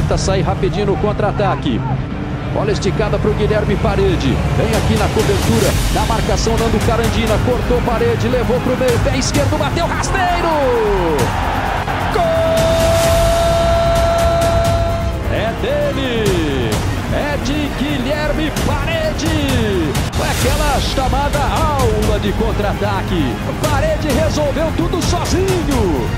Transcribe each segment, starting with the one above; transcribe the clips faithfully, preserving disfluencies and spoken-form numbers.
tenta sair rapidinho no contra-ataque. Bola esticada para o Guilherme Parede. Vem aqui na cobertura, na marcação Nando Carandina. Cortou Parede, levou para o meio, pé esquerdo, bateu rasteiro. Gol! É dele! É de Guilherme Parede! Foi aquela chamada aula de contra-ataque. Parede resolveu tudo sozinho.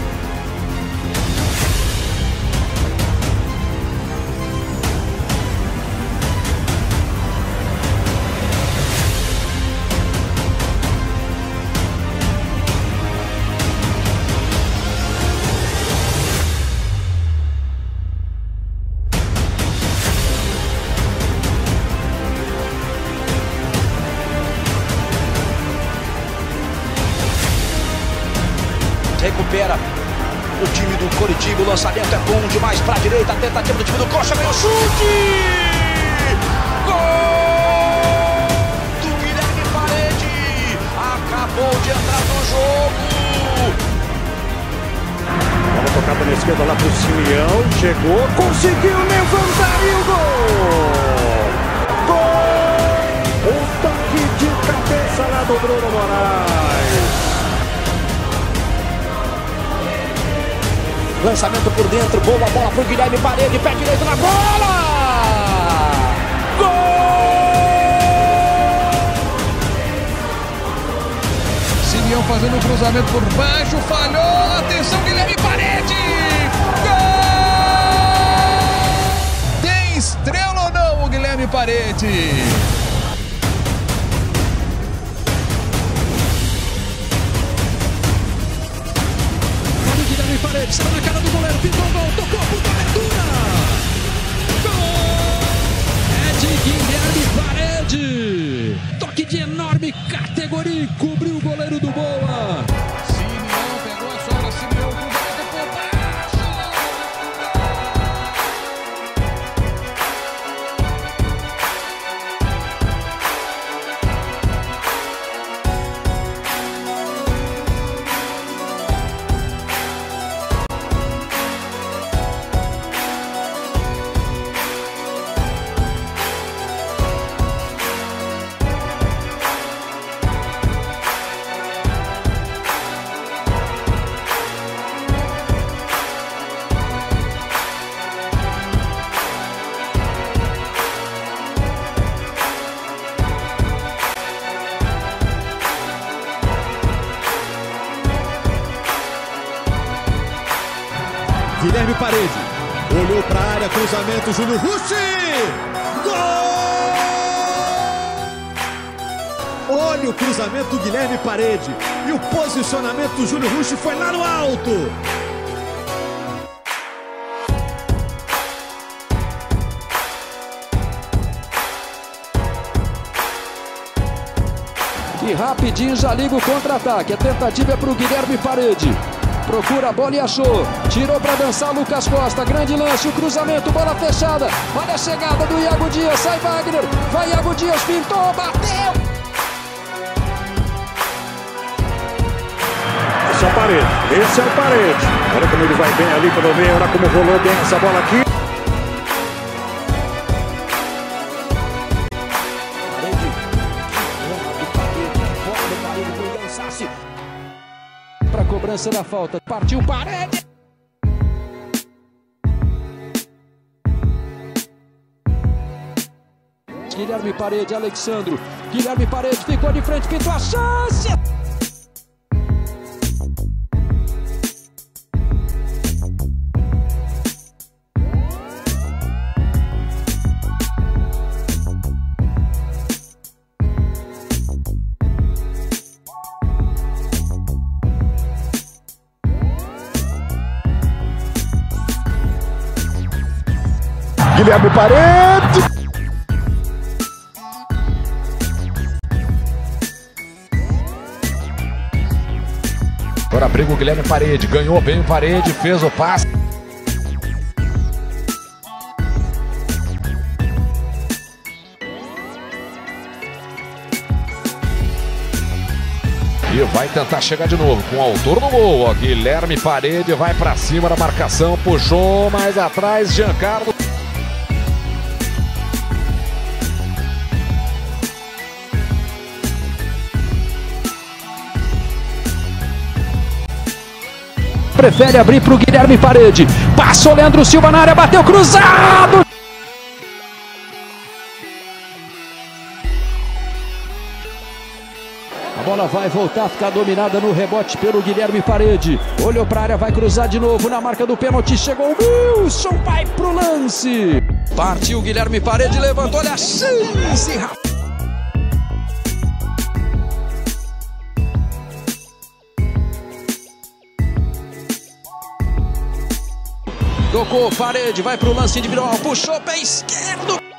Recupera o time do Coritiba, o lançamento é bom demais para a direita, a tentativa do time do Coxa, veio o chute! Gol do Guilherme Parede, acabou de entrar no jogo. Bola tocada na esquerda lá para o Simeão, chegou, conseguiu levantar e o gol! Gol! Um toque de cabeça lá do Bruno Moraes. Lançamento por dentro, boa bola para o Guilherme Parede, pé direito na bola! Gol! Simeão fazendo o cruzamento por baixo, falhou, atenção Guilherme Parede! Gol! Tem estrela ou não o Guilherme Parede? Parede, estava na cara do goleiro, pintou o gol, tocou por cobertura! Gol! É de Guilherme Parede! Toque de enorme categoria e cobriu o goleiro do Boa! Simeão pegou a sobra, Simeão cruzamento por baixo! Guilherme Parede, olhou para a área, cruzamento, Júlio Rushi! Gol! Olha o cruzamento do Guilherme Parede e o posicionamento do Júlio Rushi foi lá no alto! E rapidinho já liga o contra-ataque. A tentativa é para o Guilherme Parede. Procura a bola e achou. Tirou para dançar Lucas Costa. Grande lance, o cruzamento, bola fechada. Olha a chegada do Iago Dias. Sai Wagner. Vai Iago Dias, pintou, bateu. Esse é o Parede. Esse é o Parede. Olha como ele vai bem ali pelo meio. Olha como rolou bem essa bola aqui. Para a cobrança da falta. Partiu Parede. Guilherme Parede, Alexandro. Guilherme Parede ficou de frente, pintou a chance. Guilherme Parede. Agora briga o Guilherme Parede, ganhou bem o Parede, fez o passe. E E vai tentar chegar de novo com o autor no gol. Ó, Guilherme Parede vai para cima da marcação. Puxou mais atrás, Giancarlo. Prefere abrir para o Guilherme Parede. Passou Leandro Silva na área, bateu cruzado. A bola vai voltar a ficar dominada no rebote pelo Guilherme Parede. Olhou para a área, vai cruzar de novo na marca do pênalti. Chegou o Wilson, vai pro lance. Partiu Guilherme Parede, levantou, olha a chance, rapaz. Tocou, Parede, vai pro lance individual, puxou, pé esquerdo.